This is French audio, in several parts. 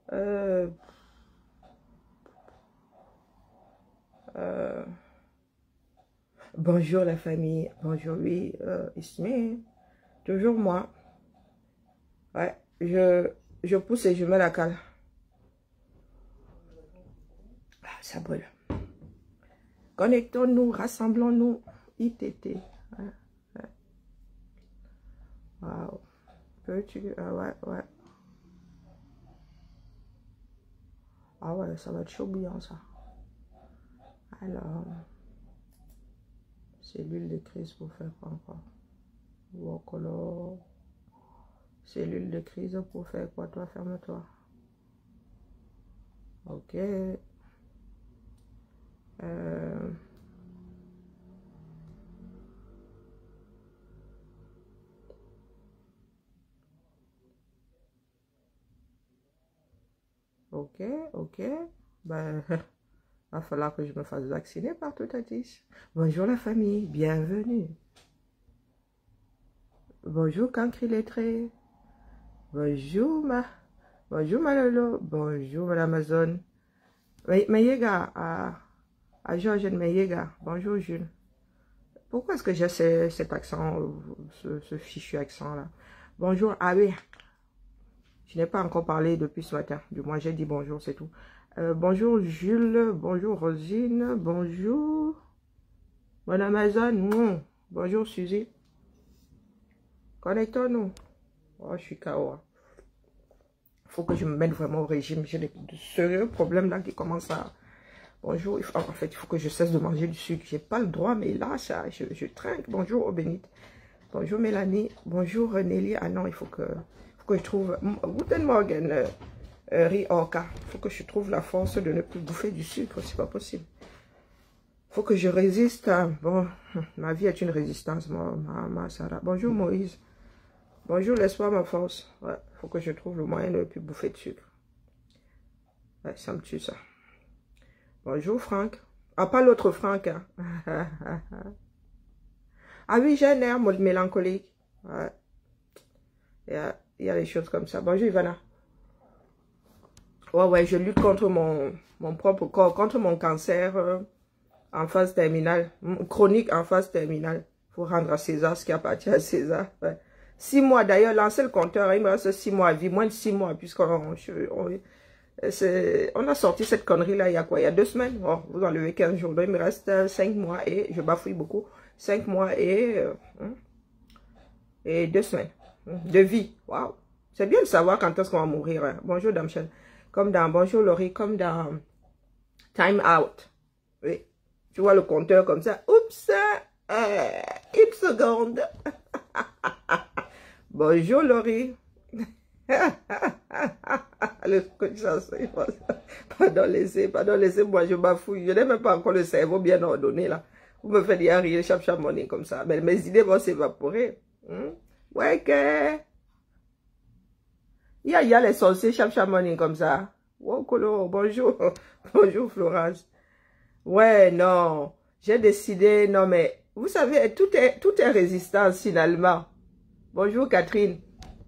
Euh, Bonjour la famille. Bonjour, oui, it's me. Toujours moi. Ouais, je pousse et je mets la cale. Ah, ça brûle. Connectons-nous, rassemblons-nous. ITT. Ouais, ouais. Wow. Peux-tu... Ah ouais, ouais. Ah ouais, ça va être chaud bouillant ça. Alors, cellule de crise pour faire quoi encore? Workolo. Cellule de crise pour faire quoi? Toi, ferme-toi. Ok. Ok, ok. Ben, va falloir que je me fasse vacciner par tout à dit. Bonjour la famille, bienvenue. Bonjour Cancri lettré. Bonjour bonjour Malolo. Bonjour Madame Amazon. Mayega, à Georgène Mayega. Bonjour Jules. Pourquoi est-ce que j'ai cet accent, ce fichu accent là? Bonjour Abbé. Je n'ai pas encore parlé depuis ce matin. Du moins, j'ai dit bonjour, c'est tout. Bonjour Jules, bonjour Rosine, bonjour Madame Amazon, bonjour Suzy. Connectons-nous. Oh, je suis KO. Faut que je me mette vraiment au régime. J'ai de sérieux problèmes là qui commencent à... Bonjour, en fait, il faut que je cesse de manger du sucre. J'ai pas le droit, mais là, ça, je trinque. Bonjour, Bénite. Bonjour, Mélanie. Bonjour, Nelly. Ah non, il faut que je trouve... Guten Morgen, Rioka. Il faut que je trouve la force de ne plus bouffer du sucre. C'est pas possible. Il faut que je résiste. Bon, ma vie est une résistance, ma Sarah. Bonjour, Moïse. Bonjour, l'espoir, ma force. Ouais, il faut que je trouve le moyen de ne plus bouffer de sucre. Ouais, ça me tue, ça. Bonjour, Franck. Ah, pas l'autre Franck. Hein. Ah oui, j'ai un air mélancolique. Ouais. Il y a des choses comme ça. Bonjour, Ivana. Ouais, je lutte contre mon propre corps, contre mon cancer en phase terminale. Chronique en phase terminale. Il faut rendre à César ce qui appartient à César. Ouais. 6 mois, d'ailleurs, lancez le compteur. Il me reste 6 mois à vie, moins de 6 mois, puisqu'on a sorti cette connerie-là il y a quoi? Il y a 2 semaines. Oh, vous enlevez 15 jours. Donc, il me reste 5 mois et je bafouille beaucoup. 5 mois et 2 semaines de vie. Waouh! C'est bien de savoir quand est-ce qu'on va mourir. Hein. Bonjour, Dame Chen. Comme dans Bonjour, Laurie, comme dans Time Out. Oui. Tu vois le compteur comme ça. Oups! Une seconde. Bonjour, Laurie. Le coach, pardon, laissez-moi, je bafouille. Je n'ai même pas encore le cerveau bien ordonné, là. Vous me faites dire rire, chap money comme ça. Mais mes idées vont s'évaporer. Ouais, que... Il y a les sorciers chap money comme ça. Oh, Colo, bonjour. Bonjour, Florence. Ouais, non. J'ai décidé, non, mais... Vous savez, tout est résistance, finalement. Bonjour, Catherine.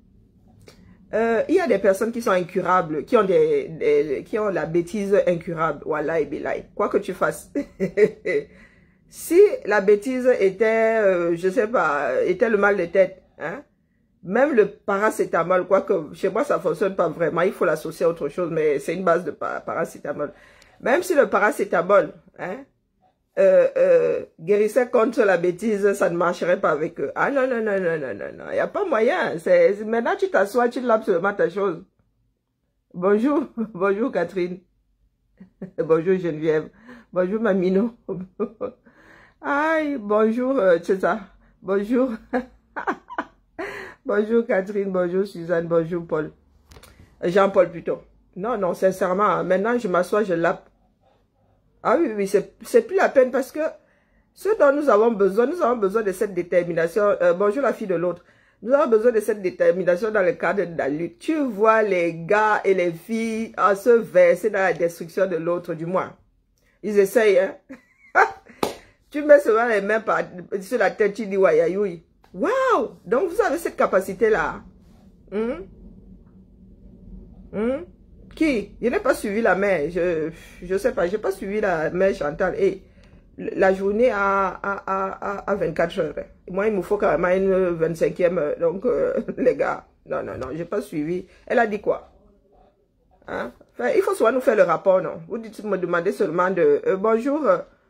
Il y a des personnes qui sont incurables, qui ont la bêtise incurable. Voilà, et bilaï. Quoi que tu fasses. Si la bêtise était, je sais pas, était le mal de tête, hein, même le paracétamol, quoique chez moi ça fonctionne pas vraiment, il faut l'associer à autre chose, mais c'est une base de paracétamol. Même si le paracétamol, hein, guérissait contre la bêtise, ça ne marcherait pas avec eux. Ah non, non, non, non, non, non, non, il n'y a pas moyen. Maintenant tu t'assois, tu laves seulement ta chose. Bonjour, bonjour Catherine. Bonjour Geneviève. Bonjour Mamino. Aïe, bonjour Tchesa. Bonjour. Bonjour Catherine, bonjour Suzanne, bonjour Paul. Jean-Paul plutôt. Non, non, sincèrement, maintenant je m'assois, je lappe. Ah oui, oui, c'est plus la peine parce que ce dont nous avons besoin de cette détermination. Bonjour la fille de l'autre. Nous avons besoin de cette détermination dans le cadre de la lutte. Tu vois les gars et les filles se verser dans la destruction de l'autre, du moins. Ils essayent, hein. Tu mets seulement les mains sur la tête, tu dis wayayoui. Waouh! Donc vous avez cette capacité-là. Qui? Je n'ai pas suivi la mère. Je sais pas, j'ai pas suivi la mère Chantal. Et la journée à 24 heures. Moi, il me faut carrément une 25e heure. Donc, les gars, non, j'ai pas suivi. Elle a dit quoi? Hein? Enfin, il faut soit nous faire le rapport, non? Vous dites, me demandez seulement de... bonjour.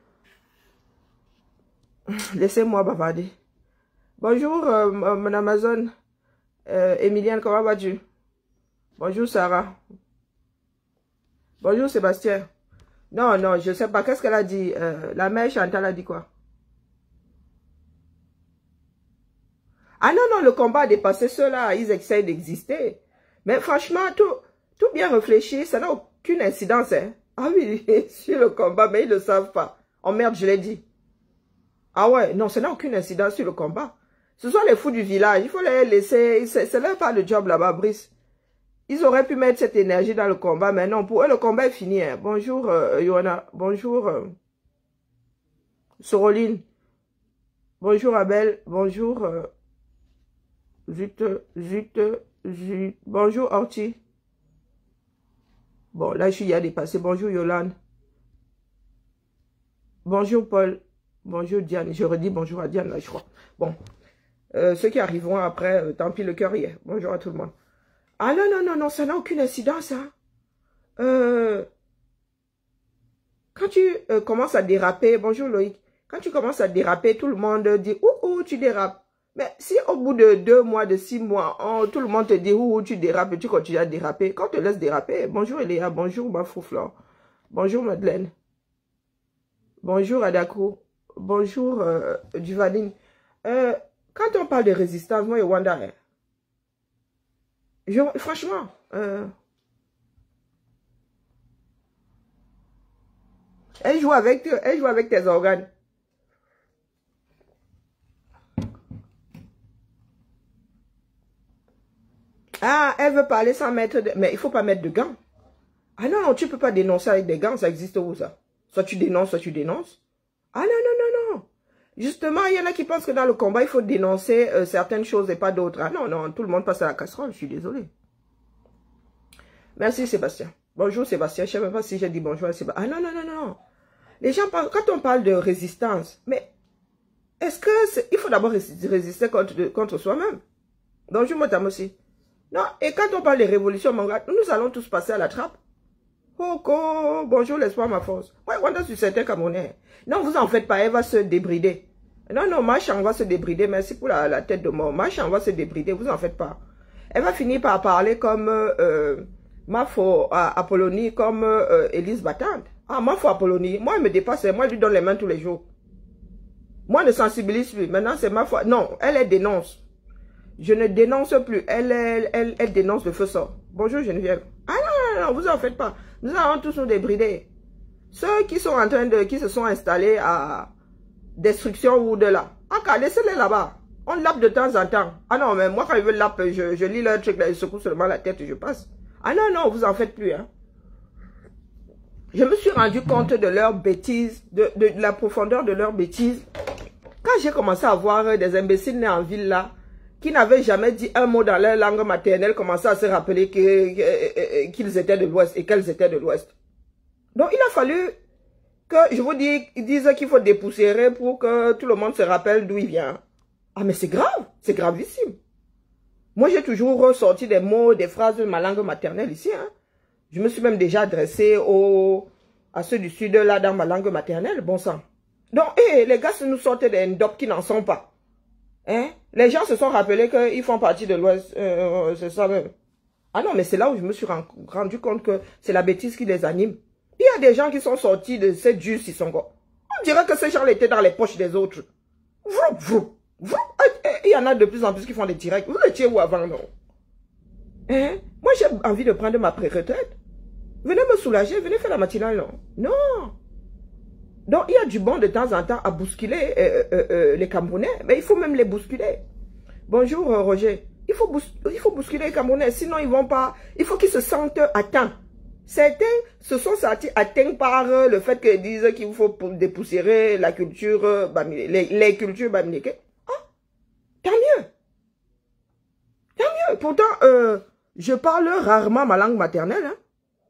Laissez-moi bavarder. Bonjour, mon Amazon. Emilienne, comment vas-tu? Bonjour, Sarah. Bonjour, Sébastien. Non, je sais pas. Qu'est-ce qu'elle a dit? La mère Chantal a dit quoi? Ah non, le combat a dépassé cela. Ils essayent d'exister. Mais franchement, tout bien réfléchi, ça n'a aucune incidence. Hein? Ah oui, sur le combat, mais ils ne le savent pas. Oh merde, je l'ai dit. Ah ouais, non, ça n'a aucune incidence sur le combat. Ce sont les fous du village. Il faut les laisser. C'est leur pas le job là-bas, Brice. Ils auraient pu mettre cette énergie dans le combat, mais non, pour eux, le combat est fini. Hein. Bonjour, Johanna. Bonjour, Soroline. Bonjour, Abel. Bonjour, Zut. Bonjour, Orti. Bon, là, je suis à dépasser. Bonjour, Yolande. Bonjour, Paul. Bonjour, Diane. Je redis bonjour à Diane, là, je crois. Bon, ceux qui arriveront après, tant pis, le cœur y est. Bonjour à tout le monde. Ah non, ça n'a aucune incidence, hein. Quand tu commences à déraper, bonjour Loïc, quand tu commences à déraper, tout le monde dit, ouh, tu dérapes. Mais si au bout de 2 mois, de 6 mois, tout le monde te dit, ouh, tu dérapes et tu continues à déraper, quand on te laisse déraper, bonjour Eléa, bonjour ma Flore, bonjour Madeleine, bonjour Adako, bonjour Duvaline. Quand on parle de résistance, moi, Wanda, franchement, elle joue avec tes organes. Ah, elle veut parler sans mettre de... Mais il faut pas mettre de gants. Ah non, tu peux pas dénoncer avec des gants, ça existe où ça? Soit tu dénonces, soit tu dénonces. Ah non. Justement, il y en a qui pensent que dans le combat, il faut dénoncer certaines choses et pas d'autres. Ah non, tout le monde passe à la casserole, je suis désolée. Merci Sébastien. Bonjour Sébastien, je ne sais même pas si j'ai dit bonjour à Sébastien. Ah non. Les gens parlent, quand on parle de résistance, mais est-ce que il faut d'abord résister contre soi-même? Bonjour Motam aussi. Non, et quand on parle de révolution, mon gars, nous allons tous passer à la trappe. Oh, bonjour l'espoir, ma force. Ouais, Wanda sur certains Camerounais. Non, vous en faites pas, elle va se débrider. Non, Machan va se débrider, merci pour la tête de mort. Machan va se débrider, vous en faites pas. Elle va finir par parler comme Mafo Apollonie, comme Élise Battante. Ah, Mafo Apollonie, moi elle me dépasse, moi je lui donne les mains tous les jours. Moi je ne sensibilise plus, maintenant c'est ma foi. Non, elle dénonce. Je ne dénonce plus, elle dénonce de feu sort. Bonjour Geneviève. Ah non, vous en faites pas. Nous allons tous nous débrider. Ceux qui sont en train de, qui se sont installés à destruction ou de là. Ah, laissez-les là-bas. On lappe de temps en temps. Ah non, mais moi quand je veux lappe, je lis leur truc là, je secoue seulement la tête et je passe. Ah non, vous en faites plus, hein. Je me suis rendu compte de leur bêtise, de la profondeur de leur bêtise. Quand j'ai commencé à voir des imbéciles nés en ville là, qui n'avaient jamais dit un mot dans leur langue maternelle, commençaient à se rappeler qu'ils étaient de l'Ouest et qu'elles étaient de l'Ouest. Donc il a fallu que je vous dise qu'il faut dépoussiérer pour que tout le monde se rappelle d'où il vient. Ah mais c'est grave, c'est gravissime. Moi j'ai toujours ressorti des mots, des phrases de ma langue maternelle ici, hein. Je me suis même déjà adressé à ceux du Sud, là, dans ma langue maternelle, bon sang. Donc, les gars nous sortent des ndop qui n'en sont pas. Hein? Les gens se sont rappelés qu'ils font partie de l'Ouest, c'est ça même. Ah non, mais c'est là où je me suis rendu compte que c'est la bêtise qui les anime. Il y a des gens qui sont sortis de cette jus, ils sont quoi. On dirait que ces gens étaient dans les poches des autres. Il y en a de plus en plus qui font des directs. Vous étiez où avant, non? Hein? Moi, j'ai envie de prendre ma pré-retraite. Venez me soulager, venez faire la matinale, non? Non. Donc, il y a du bon de temps en temps à bousculer les Camerounais. Mais il faut même les bousculer. Bonjour, Roger. Il faut bousculer les Camerounais. Sinon, ils vont pas... Il faut qu'ils se sentent atteints. Certains se sont sentis atteints par le fait qu'ils disent qu'il faut dépoussiérer la culture, les cultures bamileke. Ah, tant mieux. Tant mieux. Pourtant, je parle rarement ma langue maternelle. Hein.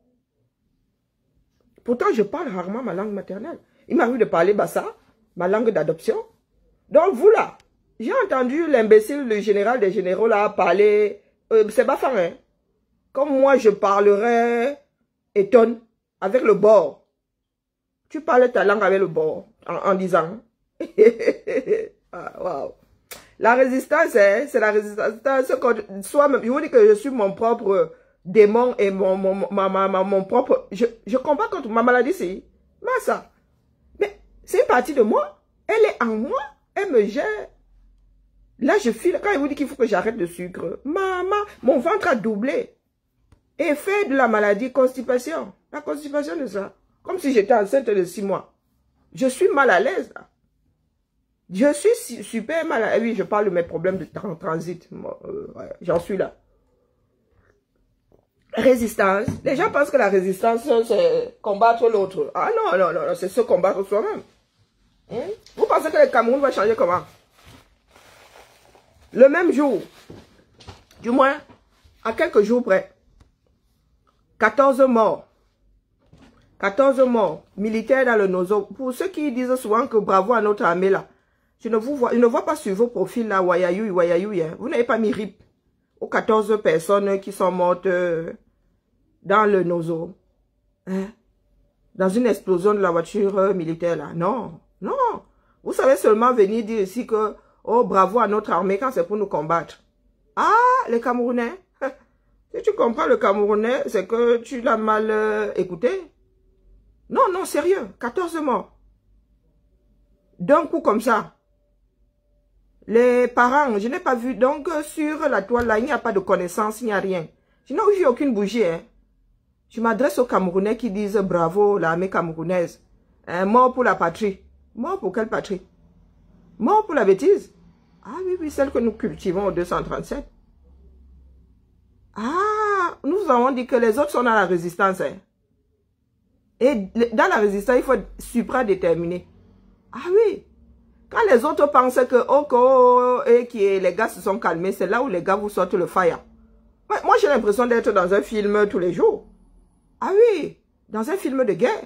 Pourtant, je parle rarement ma langue maternelle. Il m'arrive de parler Bassa, ma langue d'adoption. Donc, vous là, j'ai entendu l'imbécile, le général des généraux là, parler, c'est Bafang, hein. Comme moi, je parlerais étonne avec le bord. Tu parles ta langue avec le bord, en disant. Ah, wow. La résistance, hein, c'est la résistance. Soi-même, je vous dis que je suis mon propre démon et mon propre... Je combats contre ma maladie, c'est ça. Mais c'est une partie de moi. Elle est en moi. Elle me gère. Là, je file. Quand il vous dit qu'il faut que j'arrête le sucre, mon ventre a doublé. Effet de la maladie, constipation. La constipation de ça. Comme si j'étais enceinte de 6 mois. Je suis mal à l'aise, là. Je suis super mal à l'aise. Oui, je parle de mes problèmes de transit. Ouais, j'en suis là. Résistance. Les gens pensent que la résistance, c'est combattre l'autre. Ah non, non, non, c'est se combattre soi-même. Vous pensez que le Cameroun va changer comment? Le même jour, du moins, à quelques jours près, 14 morts. 14 morts militaires dans le Nozo. Pour ceux qui disent souvent que bravo à notre armée là, je ne vois pas sur vos profils là, Wayayou, hein. Vous n'avez pas mis RIP aux 14 personnes qui sont mortes dans le Nozo. Hein? Dans une explosion de la voiture militaire là. Non, non. Vous savez seulement venir dire ici que, oh bravo à notre armée quand c'est pour nous combattre. Ah, les Camerounais. Si tu comprends le Camerounais, c'est que tu l'as mal écouté. Non, non, sérieux. 14 morts. D'un coup comme ça. Les parents, je n'ai pas vu. Donc, sur la toile là, il n'y a pas de connaissance, il n'y a rien. Je n'ai vu aucune bougie. Hein. Je m'adresse aux Camerounais qui disent bravo, l'armée camerounaise. Mort pour la patrie. Mort pour quelle patrie? Mort pour la bêtise? Ah oui, oui, celle que nous cultivons au 237. Ah, nous avons dit que les autres sont dans la résistance. Hein. Et dans la résistance, il faut être supra-déterminé. Ah oui. Quand les autres pensent que les gars se sont calmés, c'est là où les gars vous sortent le fire. Ouais, moi, j'ai l'impression d'être dans un film tous les jours. Ah oui, dans un film de guerre.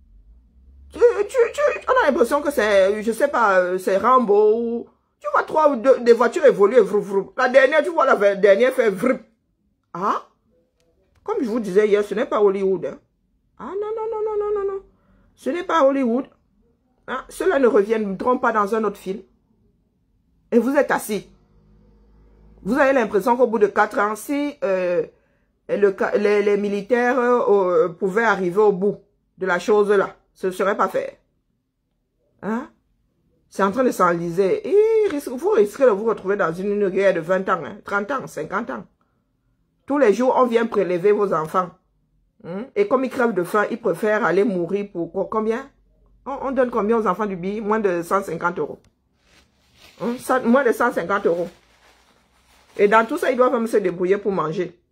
On a l'impression que c'est, je sais pas, c'est Rambo. Tu vois des voitures évoluer, vrou, vrou. La dernière, tu vois la dernière fait vrou. Ah, comme je vous disais hier, ce n'est pas Hollywood. Hein. Ah non, non, non, non, non, non, non. Ce n'est pas Hollywood. Hein? Cela ne reviendront pas dans un autre film. Et vous êtes assis. Vous avez l'impression qu'au bout de 4 ans, si les militaires pouvaient arriver au bout de la chose là, ce ne serait pas fait. Hein? C'est en train de s'enliser. Vous risquez de vous retrouver dans une guerre de 20 ans, hein, 30 ans, 50 ans. Tous les jours, on vient prélever vos enfants. Et comme ils crèvent de faim, ils préfèrent aller mourir pour combien? On donne combien aux enfants du billet? Moins de 150 €. Moins de 150 €. Et dans tout ça, ils doivent même se débrouiller pour manger.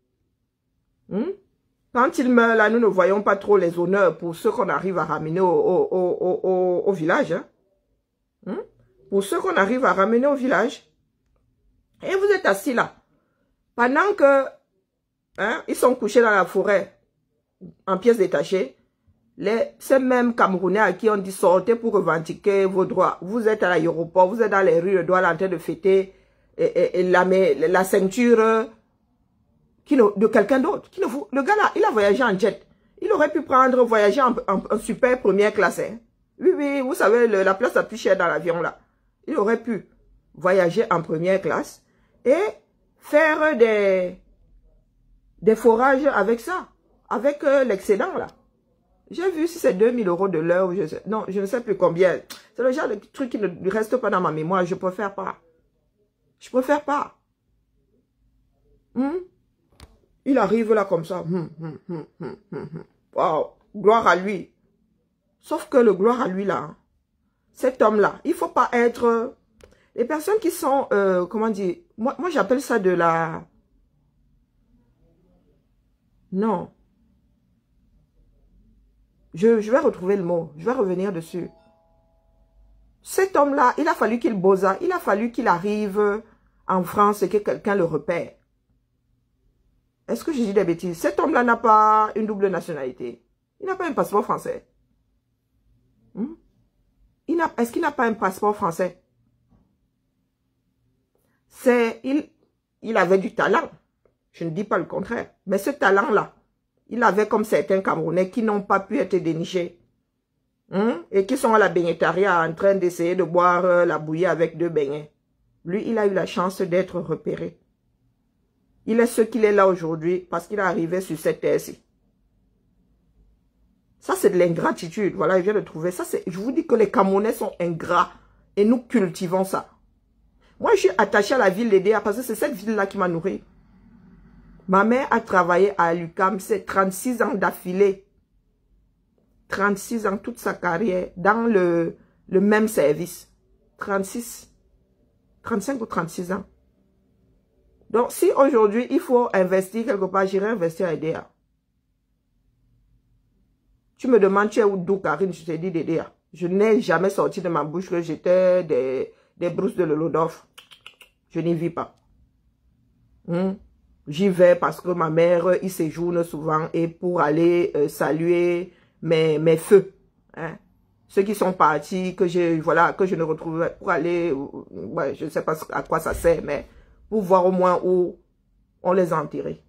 Quand ils meurent, là, nous ne voyons pas trop les honneurs pour ceux qu'on arrive à ramener au village. Hein? Pour ceux qu'on arrive à ramener au village. Et vous êtes assis là. Pendant que ils sont couchés dans la forêt, en pièces détachées, ces mêmes Camerounais à qui on dit sortez pour revendiquer vos droits. Vous êtes à l'aéroport, vous êtes dans les rues de Douala en train de fêter la ceinture de quelqu'un d'autre. Le gars là, il a voyagé en jet. Il aurait pu voyager en super première classe. Hein. Oui, oui, vous savez, la place la plus chère dans l'avion là. Il aurait pu voyager en première classe et faire des forages avec ça, avec l'excédent là. J'ai vu si c'est 2000 € de l'heure, non, je ne sais plus combien. C'est le genre de truc qui ne reste pas dans ma mémoire, je préfère pas. Je préfère pas. Il arrive là comme ça. Wow, gloire à lui. Sauf que le gloire à lui là, cet homme là, il faut pas être... les personnes qui sont, comment dire, moi j'appelle ça de la... Non. Je vais retrouver le mot. Je vais revenir dessus. Cet homme-là, il a fallu qu'il bosa. Il a fallu qu'il arrive en France et que quelqu'un le repère. Est-ce que je dis des bêtises? Cet homme-là n'a pas une double nationalité. Il n'a pas un passeport français. Est-ce qu'il n'a pas un passeport français? Il avait du talent. Je ne dis pas le contraire. Mais ce talent-là, il avait comme certains Camerounais qui n'ont pas pu être dénichés. Et qui sont à la baignettaria en train d'essayer de boire la bouillie avec 2 beignets. Lui, il a eu la chance d'être repéré. Il est ce qu'il est là aujourd'hui parce qu'il est arrivé sur cette terre-ci. Ça, c'est de l'ingratitude. Voilà, je viens de trouver ça. Je vous dis que les Camerounais sont ingrats et nous cultivons ça. Moi, je suis attachée à la ville d'Edea parce que c'est cette ville-là qui m'a nourri. Ma mère a travaillé à l'UQAM, c'est 36 ans d'affilée. 36 ans, toute sa carrière, dans le même service. 35 ou 36 ans. Donc, si aujourd'hui, il faut investir quelque part, j'irai investir à EDEA. Tu me demandes, tu es où, d'où, Karine? Je te dis d'EDEA. Je n'ai jamais sorti de ma bouche que j'étais des brousses de Lolodorf. Je n'y vis pas. J'y vais parce que ma mère y séjourne souvent et pour aller saluer mes feux. Ceux qui sont partis, que je ne retrouve pour aller, ouais, je ne sais pas à quoi ça sert, mais pour voir au moins où on les a enterrés.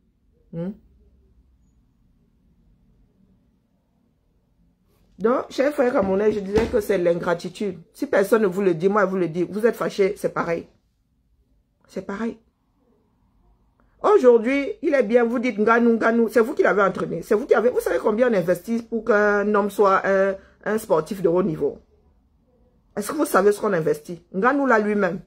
Donc, chers frères camerounais, je disais que c'est l'ingratitude. Si personne ne vous le dit, moi je vous le dis, vous êtes fâchés, c'est pareil. C'est pareil. Aujourd'hui, il est bien, vous dites Nganou, Nganou, c'est vous qui l'avez entraîné. C'est vous qui avez, vous savez combien on investit pour qu'un homme soit un sportif de haut niveau? Est-ce que vous savez ce qu'on investit? Nganou là lui-même.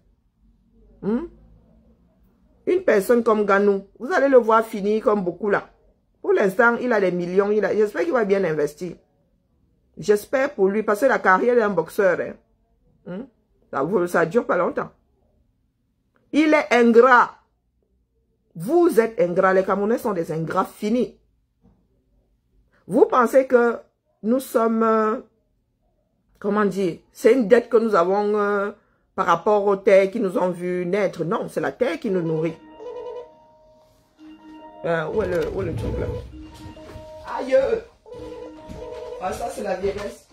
Une personne comme Nganou, vous allez le voir finir comme beaucoup là. Pour l'instant, il a des millions, j'espère qu'il va bien investir. J'espère pour lui, parce que la carrière d'un boxeur, ça dure pas longtemps. Il est ingrat. Vous êtes ingrats. Les Camerounais sont des ingrats finis. Vous pensez que nous sommes, comment dire, c'est une dette que nous avons par rapport aux terres qui nous ont vu naître. Non, c'est la terre qui nous nourrit. Où est le truc là? Aïe! Ah, ça c'est la vieillesse.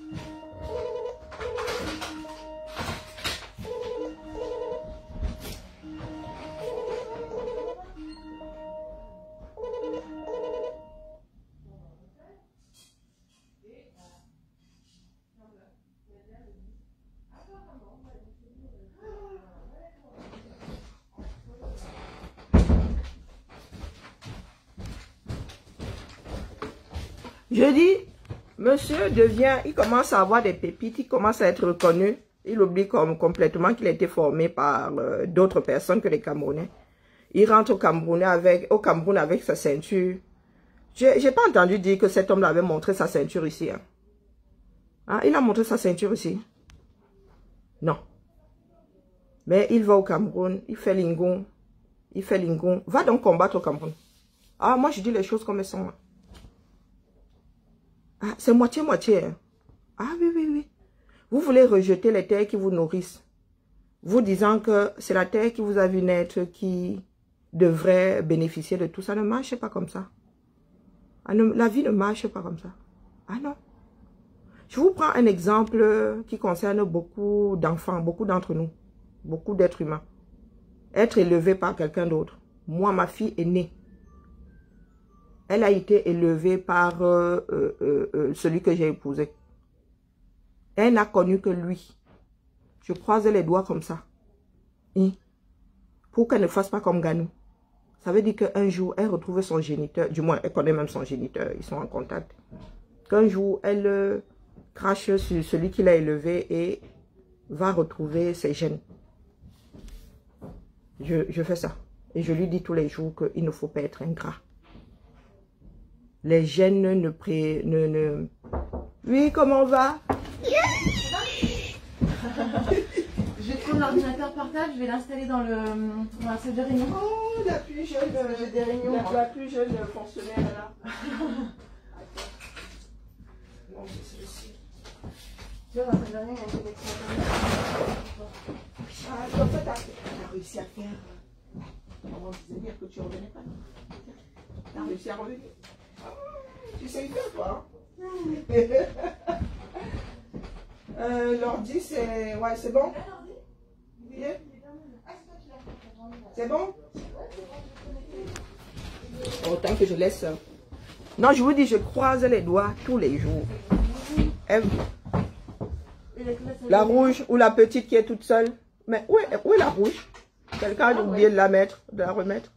Je dis, monsieur devient, il commence à avoir des pépites, il commence à être reconnu. Il oublie complètement qu'il a été formé par d'autres personnes que les Camerounais. Il rentre au Cameroun avec sa ceinture. J'ai pas entendu dire que cet homme avait montré sa ceinture ici. Il a montré sa ceinture ici. Non. Mais il va au Cameroun, il fait lingon. Il fait lingon. Va donc combattre au Cameroun. Moi je dis les choses comme elles sont. C'est moitié-moitié. Oui. Vous voulez rejeter les terres qui vous nourrissent. Vous disant que c'est la terre qui vous a vu naître qui devrait bénéficier de tout ça. Ne marche pas comme ça. La vie ne marche pas comme ça. Non. Je vous prends un exemple qui concerne beaucoup d'enfants, beaucoup d'entre nous. Beaucoup d'êtres humains. Être élevé par quelqu'un d'autre. Moi, ma fille est née. Elle a été élevée par celui que j'ai épousé. Elle n'a connu que lui. Je croisais les doigts comme ça. Pour qu'elle ne fasse pas comme Nganou. Ça veut dire qu'un jour, elle retrouve son géniteur. Du moins, elle connaît même son géniteur. Ils sont en contact. Qu'un jour, elle crache sur celui qui l'a élevé et va retrouver ses gènes. Je fais ça. Et je lui dis tous les jours qu'il ne faut pas être ingrat. Les gènes ne... Oui, comment on va? Je vais prendre l'ordinateur portable, je vais l'installer dans la salle de réunion. Oh, la plus jeune des réunions, la plus jeune fonctionnaire là. Non, c'est celle-ci. Tu vois, dans la salle de réunion, il y a un peu En fait, tu as réussi à faire... Comment dire que tu ne revenais pas? Tu as réussi à revenir. Tu sais faire, toi. L'ordi, c'est... Ouais, c'est bon? C'est bon? Autant que je laisse... Non, je vous dis, je croise les doigts tous les jours. La rouge ou la petite qui est toute seule. Mais où est la rouge? Quelqu'un a oublié de la mettre, de la remettre.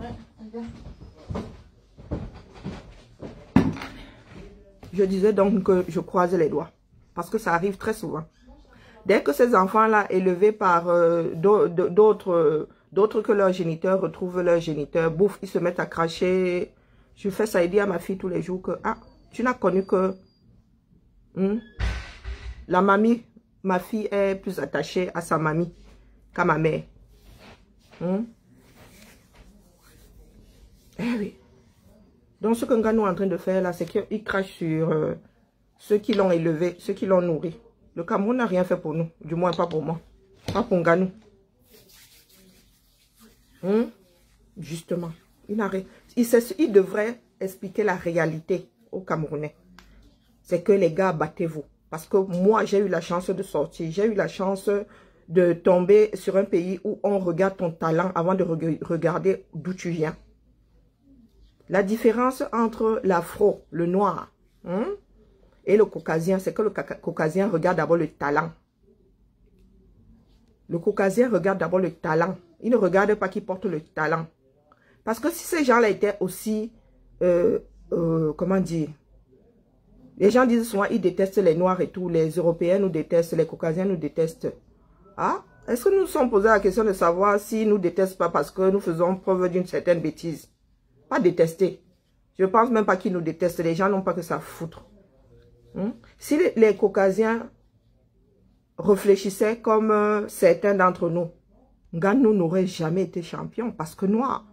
Je disais donc que je croise les doigts. Parce que ça arrive très souvent. Dès que ces enfants-là, élevés par d'autres que leurs géniteurs, retrouvent leurs géniteurs, bouffe, ils se mettent à cracher. Je fais ça et dire à ma fille tous les jours que, ah, tu n'as connu que la mamie, ma fille est plus attachée à sa mamie qu'à ma mère. Eh oui. Donc ce que Nganou est en train de faire là, c'est qu'il crache sur ceux qui l'ont élevé, ceux qui l'ont nourri. Le Cameroun n'a rien fait pour nous, du moins pas pour moi, pas pour Nganou. Justement, il devrait expliquer la réalité aux Camerounais. C'est que les gars, battez-vous. Parce que moi, j'ai eu la chance de sortir. J'ai eu la chance de tomber sur un pays où on regarde ton talent avant de regarder d'où tu viens. La différence entre l'afro, le noir, et le caucasien, c'est que le caucasien regarde d'abord le talent. Le caucasien regarde d'abord le talent. Il ne regarde pas qui porte le talent. Parce que si ces gens-là étaient aussi, comment dire, les gens disent souvent, ils détestent les Noirs et tout, les Européens nous détestent, les Caucasiens nous détestent. Ah, est-ce que nous nous sommes posé la question de savoir s'ils ne nous détestent pas parce que nous faisons preuve d'une certaine bêtise? Pas détester. Je ne pense même pas qu'ils nous détestent. Les gens n'ont pas que ça à foutre. Si les Caucasiens réfléchissaient comme certains d'entre nous, Nganou n'aurait jamais été champion parce que noir.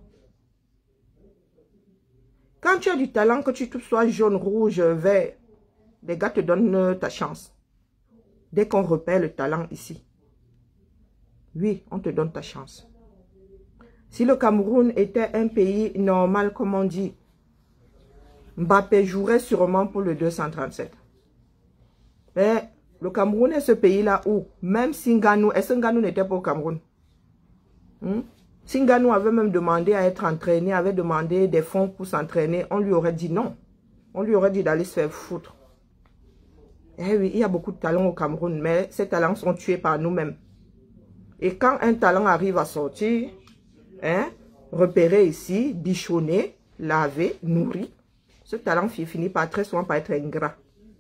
Quand tu as du talent, que tu sois jaune, rouge, vert, les gars te donnent ta chance. Dès qu'on repère le talent ici, oui, on te donne ta chance. Si le Cameroun était un pays normal, comme on dit, Mbappé jouerait sûrement pour le 237. Mais le Cameroun est ce pays-là où, même si Nganou, est-ce que Nganou n'était pas au Cameroun? Si Nganou avait même demandé à être entraîné, avait demandé des fonds pour s'entraîner, on lui aurait dit non. On lui aurait dit d'aller se faire foutre. Eh oui, il y a beaucoup de talents au Cameroun, mais ces talents sont tués par nous-mêmes. Et quand un talent arrive à sortir, repéré ici, bichonné, lavé, nourri, ce talent finit par très souvent par être ingrat.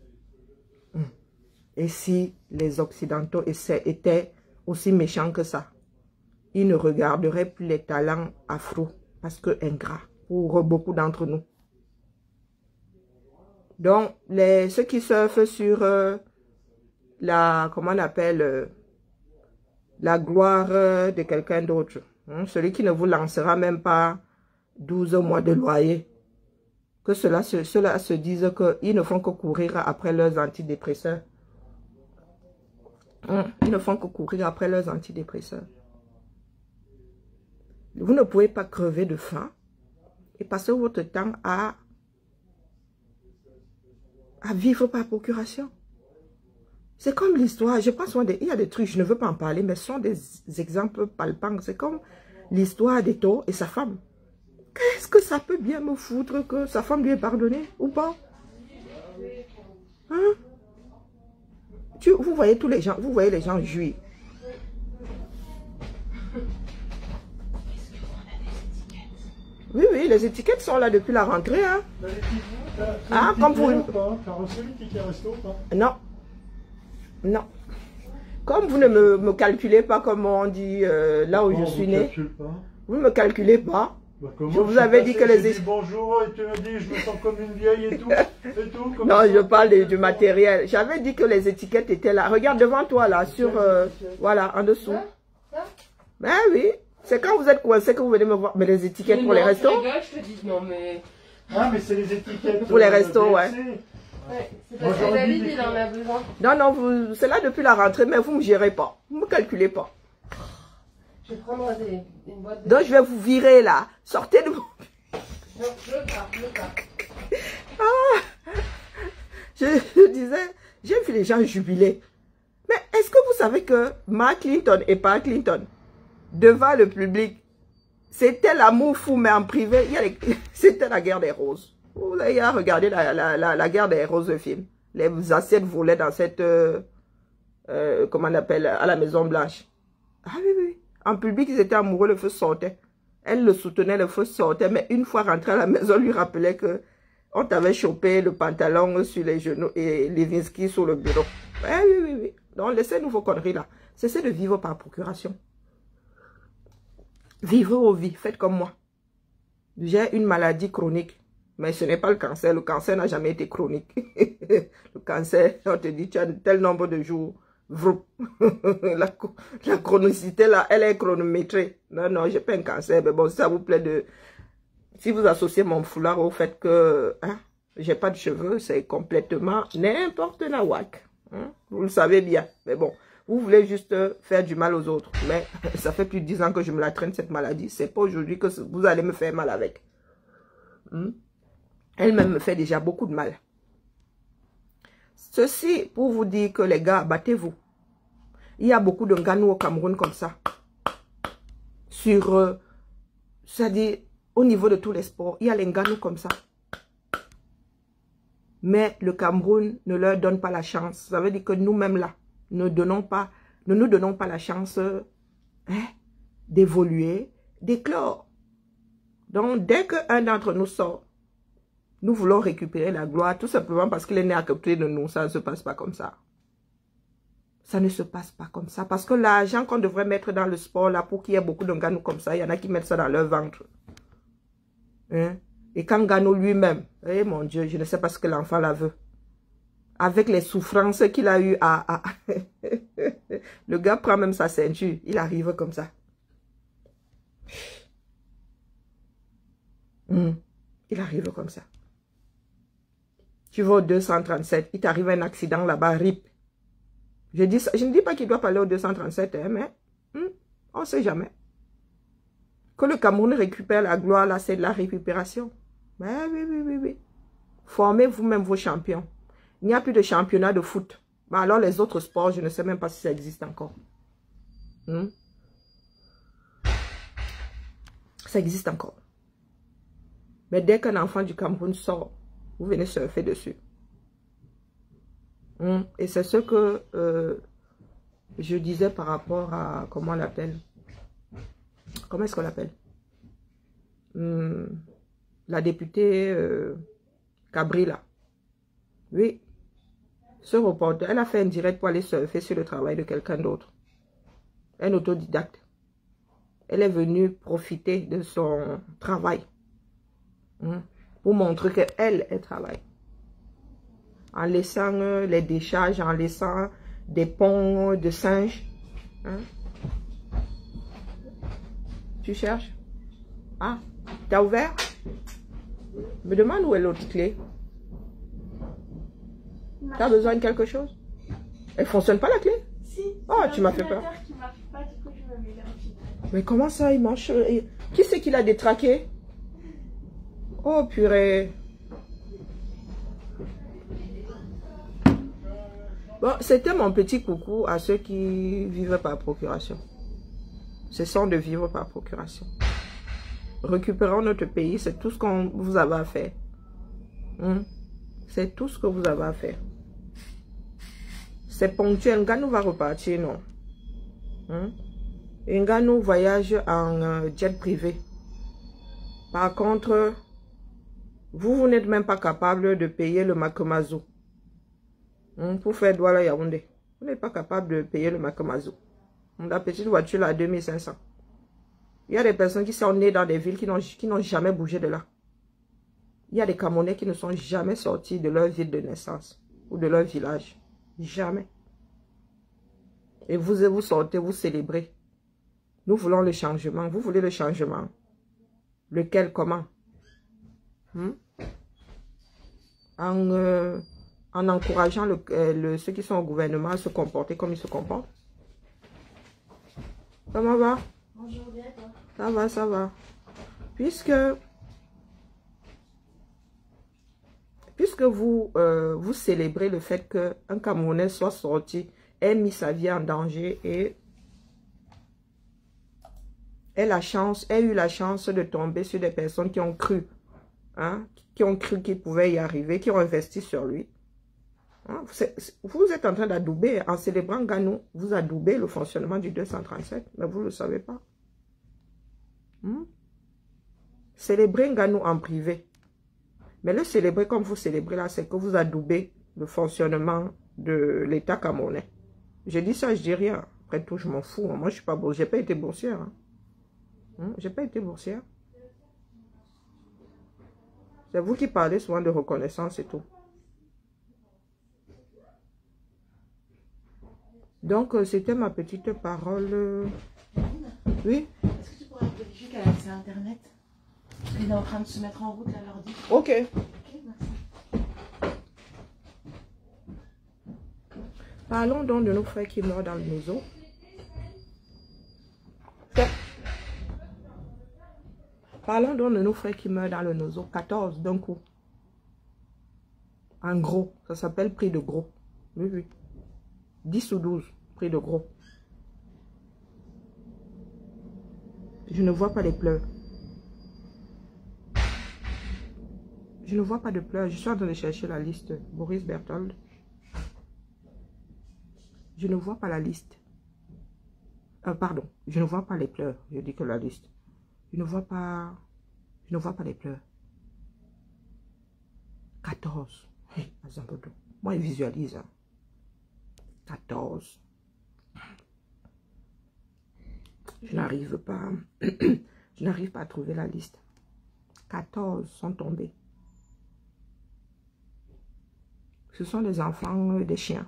Et si les Occidentaux étaient aussi méchants que ça, ils ne regarderaient plus les talents afro parce que ingrats pour beaucoup d'entre nous. Donc, ceux qui surfent sur comment on appelle, la gloire de quelqu'un d'autre, celui qui ne vous lancera même pas 12 mois de loyer, que ceux-là se disent qu'ils ne font que courir après leurs antidépresseurs. Ils ne font que courir après leurs antidépresseurs. Vous ne pouvez pas crever de faim et passer votre temps à vivre par procuration. C'est comme l'histoire, je pense il y a des trucs, je ne veux pas en parler, mais ce sont des exemples palpants. C'est comme l'histoire d'Eto et sa femme. Qu'est-ce que ça peut bien me foutre que sa femme lui ait pardonné ou pas? Vous voyez tous les gens, vous voyez les gens jouir. Oui, oui, les étiquettes sont là depuis la rentrée. Comme vous... T'as reçu les tickets resto ou pas? Non. Non. Comme vous ne me calculez pas comme on dit là où je suis né. Vous ne me calculez pas. Bah, je vous avais dit que les étiquettes... Bonjour et tu me dis je me sens comme une vieille et tout. Non, je parle du matériel. J'avais dit que les étiquettes étaient là. Regarde devant toi là, sur... voilà, en dessous. Ben oui. C'est quand vous êtes coincé que vous venez me voir. Mais les étiquettes pour les restos? Je te dis non, mais... Ah, mais c'est les étiquettes pour les restos, ouais. C'est parce que David, il en a besoin. Non, non, c'est là depuis la rentrée, mais vous ne me gérez pas. Vous ne me calculez pas. Je vais prendre une boîte de... Donc, je vais vous virer là. Sortez de mon... Non, je pars. Je disais, j'ai vu les gens jubiler. Mais est-ce que vous savez que Mark Clinton et pas Clinton, devant le public, c'était l'amour fou, mais en privé, c'était la guerre des roses. Vous avez regardé la guerre des roses, le film. Les assiettes volaient dans cette, comment on appelle, à la Maison Blanche. Ah oui, oui. En public, ils étaient amoureux, le feu sortait. Elle le soutenait, le feu sortait. Mais une fois rentré à la maison, lui rappelait que on t'avait chopé le pantalon sur les genoux et Levinsky sur le bureau. Ah oui, oui, oui. Donc, laissez nous vos conneries là. Cessez de vivre par procuration. Vivez vos vies. Faites comme moi. J'ai une maladie chronique. Mais ce n'est pas le cancer. Le cancer n'a jamais été chronique. Le cancer, on te dit, tu as tel nombre de jours. La chronicité, là, elle est chronométrée. Non, non, j'ai pas un cancer. Mais bon, si ça vous plaît de... Si vous associez mon foulard au fait que hein, j'ai pas de cheveux, c'est complètement n'importe la whack. Hein? Vous le savez bien. Mais bon, vous voulez juste faire du mal aux autres. Mais ça fait plus de 10 ans que je me la traîne, cette maladie. C'est pas aujourd'hui que vous allez me faire mal avec. Elle-même me fait déjà beaucoup de mal. Ceci pour vous dire que les gars, battez-vous. Il y a beaucoup de Nganou au Cameroun comme ça. Sur, c'est-à-dire, au niveau de tous les sports, il y a les Nganou comme ça. Mais le Cameroun ne leur donne pas la chance. Ça veut dire que nous-mêmes là, ne nous donnons pas la chance d'évoluer, d'éclore. Donc, dès qu'un d'entre nous sort, nous voulons récupérer la gloire, tout simplement parce qu'il est né à côté de nous. Ça ne se passe pas comme ça. Ça ne se passe pas comme ça. Parce que l'argent qu'on devrait mettre dans le sport, là, pour qu'il y ait beaucoup de Nganou comme ça, il y en a qui mettent ça dans leur ventre. Hein? Et quand Nganou lui-même, eh mon Dieu, je ne sais pas ce que l'enfant la veut. Avec les souffrances qu'il a eues le gars prend même sa ceinture, il arrive comme ça. Il arrive comme ça. Tu vas au 237, il t'arrive un accident là-bas, RIP. Je ne dis pas qu'il doit pas aller au 237, hein, mais on ne sait jamais. Que le Cameroun récupère la gloire, là, c'est de la récupération. Mais oui, oui, oui, oui. Formez vous-même vos champions. Il n'y a plus de championnat de foot. Mais alors les autres sports, je ne sais même pas si ça existe encore. Ça existe encore. Mais dès qu'un enfant du Cameroun sort, vous venez surfer dessus. Et c'est ce que je disais par rapport à, comment on l'appelle? Comment est-ce qu'on l'appelle? La députée Cabri, là. Oui. Ce reporter, elle a fait un direct pour aller surfer sur le travail de quelqu'un d'autre. Un autodidacte. Elle est venue profiter de son travail. Pour montrer qu'elle, elle travaille. En laissant les décharges, en laissant des ponts de singes. Tu cherches? Ah, t'as ouvert? Me demande où est l'autre clé. T'as besoin de quelque chose? Elle fonctionne pas la clé? Si. Oh, tu m'as fait peur. Qui marche pas, du coup, je me mets là. Mais comment ça, il mange? Qui c'est qui l'a détraqué? Oh, purée. Bon, c'était mon petit coucou à ceux qui vivent par procuration. Ce sont de vivre par procuration. Récupérons notre pays, c'est tout ce qu'on vous avez à faire. C'est tout ce que vous avez à faire. C'est ponctuel. Nganou va repartir, non? Nganou voyage en jet privé. Par contre, vous n'êtes même pas capable de payer le Makomazo. Pour faire Douala Yaoundé. Vous n'êtes pas capable de payer le Makomazo. La petite voiture là à 2500. Il y a des personnes qui sont nées dans des villes qui n'ont jamais bougé de là. Il y a des Camerounais qui ne sont jamais sortis de leur ville de naissance ou de leur village. Jamais. Et vous sortez, vous célébrez. Nous voulons le changement. Vous voulez le changement. Lequel, comment? En encourageant ceux qui sont au gouvernement à se comporter comme ils se comportent. Comment va? Bonjour, bien toi. Ça va, ça va. Puisque puisque vous, vous célébrez le fait qu'un Camerounais soit sorti, ait mis sa vie en danger et ait eu la chance de tomber sur des personnes qui ont cru, hein, qui ont cru qu'il pouvait y arriver, qui ont investi sur lui. Hein, vous êtes en train d'adouber, en célébrant Ganou, vous adoubez le fonctionnement du 237, mais vous ne le savez pas. Célébrez Ganou en privé. Mais le célébrer comme vous célébrez là, c'est que vous adoubez le fonctionnement de l'État camerounais. Je dis ça, je dis rien. Après tout, je m'en fous. Moi, je suis pas boursière. J'ai pas été boursière. J'ai pas été boursière. C'est vous qui parlez souvent de reconnaissance et tout. Donc, c'était ma petite parole. Oui? Est-ce que tu pourrais vérifier qu'elle a accès à Internet? Parce qu'il est en train de se mettre en route, là, l'ordi. Ok. Ok, merci. Parlons donc de nos frères qui meurent dans le Nozo. Parlons donc de nos frères qui meurent dans le Nozo. 14 d'un coup. En gros, ça s'appelle prix de gros. Oui, oui. 10 ou 12, prix de gros. Je ne vois pas les pleurs. Je ne vois pas de pleurs. Je suis en train de chercher la liste. Boris Berthold. Je ne vois pas la liste. Pardon. Je ne vois pas les pleurs. Je dis que la liste. Je ne vois pas les pleurs. 14. Hey, moi, je visualise. 14. Je n'arrive pas. Je n'arrive pas à trouver la liste. 14 sont tombés. Ce sont les enfants des chiens.